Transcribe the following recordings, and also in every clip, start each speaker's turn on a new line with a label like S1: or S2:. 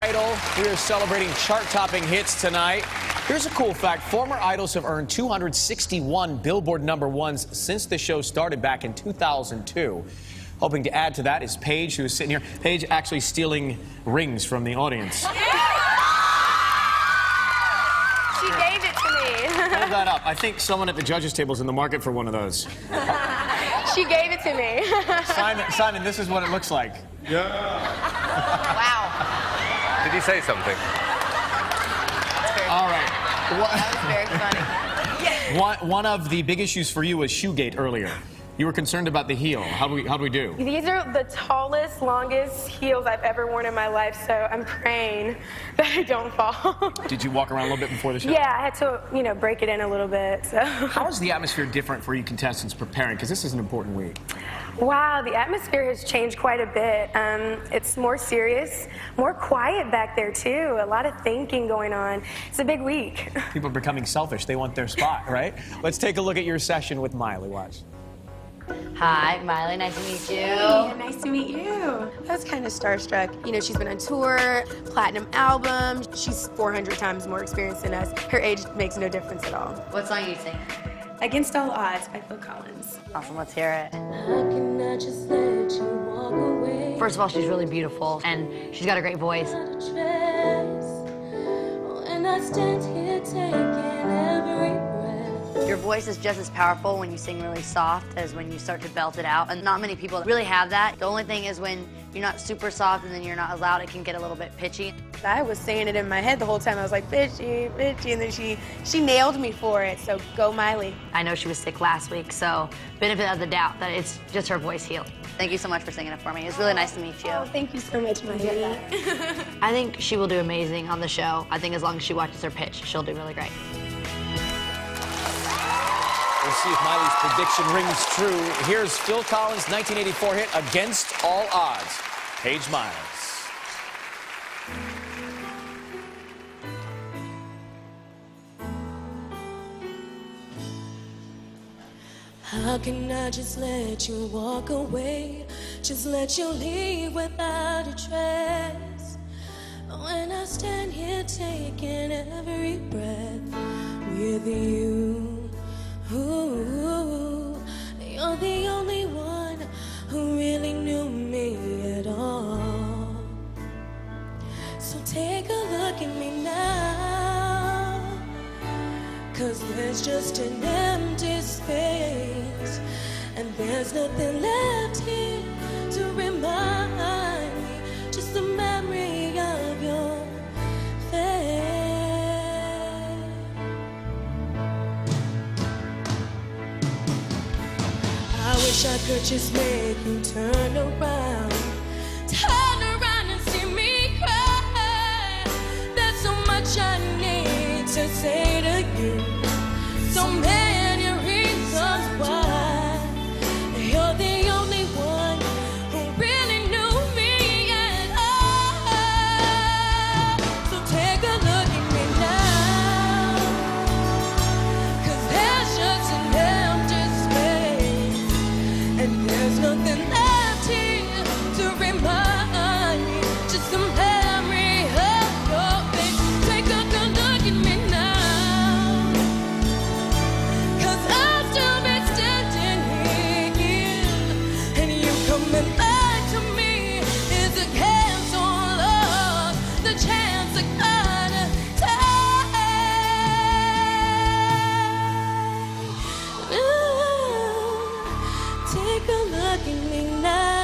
S1: Idol. We are celebrating chart-topping hits tonight. Here's a cool fact. Former idols have earned 261 Billboard #1s since the show started back in 2002. Hoping to add to that is Paige, who is sitting here. Paige actually stealing rings from the audience.
S2: She gave it to me.
S1: Hold that up. I think someone at the judges' table is in the market for one of those.
S2: She gave it to me.
S1: Simon, this is what it looks like.
S3: Yeah.
S2: Wow.
S4: Did he say something?
S1: All right.
S2: That was very funny.
S1: One of the big issues for you was Shoegate earlier. You were concerned about the heel. How do we do?
S5: These are the tallest, longest heels I've ever worn in my life, so I'm praying that I don't fall.
S1: Did you walk around a little bit before the show?
S5: Yeah, I had to, break it in a little bit, so.
S1: How is the atmosphere different for you contestants preparing? Because this is an important week.
S5: Wow, the atmosphere has changed quite a bit. It's more serious, more quiet back there, too. A lot of thinking going on. It's a big week.
S1: People are becoming selfish. They want their spot, right? Let's take a look at your session with Miley. Watch.
S6: Hi, Miley. Nice to meet you.
S7: Yeah, nice to meet you.
S5: I was kind of starstruck. She's been on tour, platinum album. She's 400 times more experienced than us. Her age makes no difference at all.
S6: What song are you singing?
S7: Against All Odds by Phil Collins.
S6: Awesome. Let's hear it. First of all, she's really beautiful, and she's got a great voice. Your voice is just as powerful when you sing really soft as when you start to belt it out, and not many people really have that. The only thing is when you're not super soft and then you're not as loud, it can get a little bit pitchy.
S5: I was saying it in my head the whole time. I was like, bitchy, bitchy, and then she nailed me for it, so go Miley.
S6: I know she was sick last week, so benefit of the doubt that it's just her voice healed. Thank you so much for singing it for me. It was really nice to meet you.
S5: Oh, thank you so much, Miley.
S6: I think she will do amazing on the show. I think as long as she watches her pitch, she'll do really great.
S1: We'll see if Miley's prediction rings true. Here's Phil Collins' 1984 hit, Against All Odds. Paige Miles.
S8: How can I just let you walk away? Just let you leave without a trace. When I stand here taking every breath with you. Ooh, you're the only one who really knew me at all. So take a look at me now, 'cause there's just an empty space, and there's nothing left here to remind me, just the memory of your face. I wish I could just make you turn around and see me cry. There's so much I need to say to you, so many reasons why. You're the only one who really knew me at all. So take a look at me now, 'cause there's just an empty space, and there's nothing left here to remind me, just a memory of your face. Take a good look at me now, 'cause I'll still be standing here, and you coming back to me is against all odds, the chance I gotta take. Take a look at me now.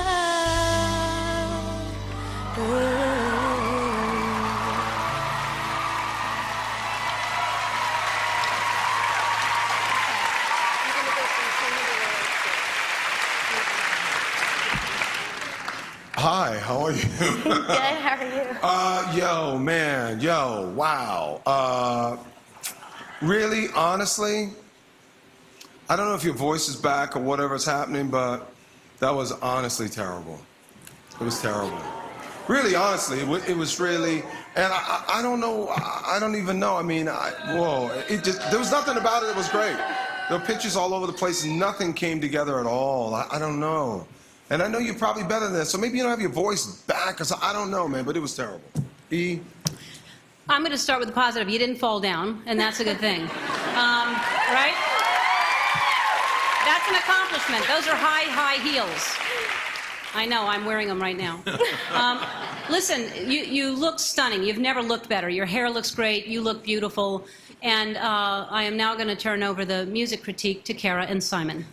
S3: Hi, how are you?
S5: Good, how are you?
S3: Yo, man, wow. Really, honestly, I don't know if your voice is back or whatever's happening, but that was honestly terrible. It was terrible. Really, honestly, it was really, and I don't know, I don't even know. I mean, there was nothing about it that was great. There were pictures all over the place, and nothing came together at all. I don't know. And I know you're probably better than that, so maybe you don't have your voice back, or so, I don't know, man, but it was terrible. E.
S9: I'm going to start with the positive. You didn't fall down, and that's a good thing. Right? That's an accomplishment. Those are high, high heels. I know, I'm wearing them right now. Listen, you look stunning. You've never looked better. Your hair looks great. You look beautiful. And I am now going to turn over the music critique to Kara and Simon.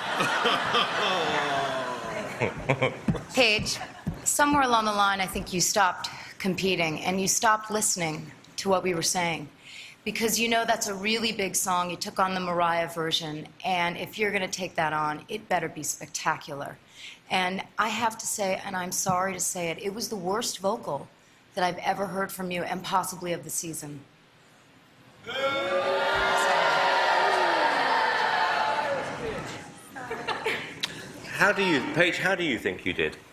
S10: Paige, somewhere along the line, I think you stopped competing and you stopped listening to what we were saying. Because you know that's a really big song. You took on the Mariah version, and if you're going to take that on, it better be spectacular. And I have to say, and I'm sorry to say it, it was the worst vocal that I've ever heard from you, and possibly of the season.
S4: Paige, how do you think you did?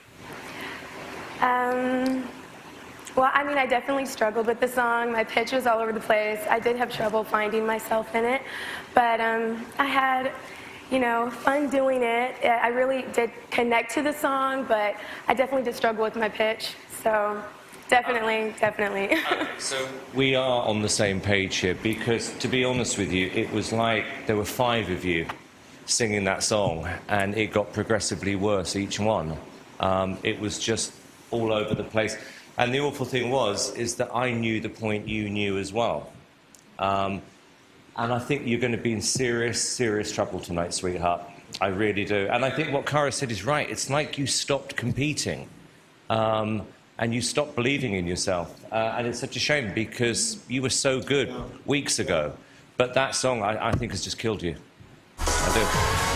S5: Well, I mean, I definitely struggled with the song. My pitch was all over the place. I did have trouble finding myself in it. But I had, you know, fun doing it. I really did connect to the song, but I definitely did struggle with my pitch. So definitely.
S11: So we are on the same page here, because to be honest with you, it was like there were 5 of you singing that song, and it got progressively worse, each one. It was just all over the place. And the awful thing is that I knew the point you knew as well. And I think you're going to be in serious, serious trouble tonight, sweetheart. I really do. And I think what Cara said is right. It's like you stopped competing. And you stopped believing in yourself. And it's such a shame, because you were so good weeks ago. But that song, I think, has just killed you. I do.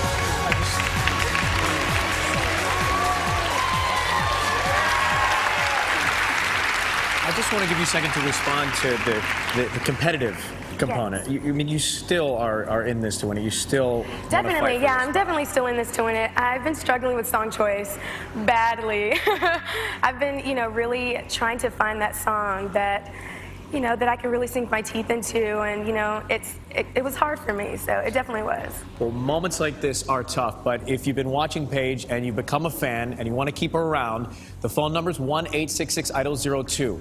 S1: I just want to give you a second to respond to the competitive component.
S5: Yes.
S1: I mean, you still are in this to win it. You still
S5: definitely, yeah, I'm definitely still in this to win it. I've been struggling with song choice badly. I've been, you know, really trying to find that song that, you know, that I can really sink my teeth into, and, you know, it was hard for me, so it definitely was.
S1: Well, moments like this are tough, but if you've been watching Paige and you've become a fan and you want to keep her around, the phone number is 1-866-IDOL-02,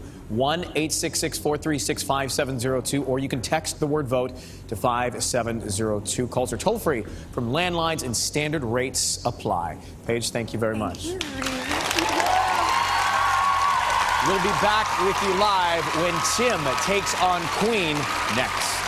S1: 1-866-436-5702, or you can text the word VOTE to 5702. Calls are toll-free from landlines, and standard rates apply. Paige, thank you very much. We'll be back with you live when Tim takes on Queen next.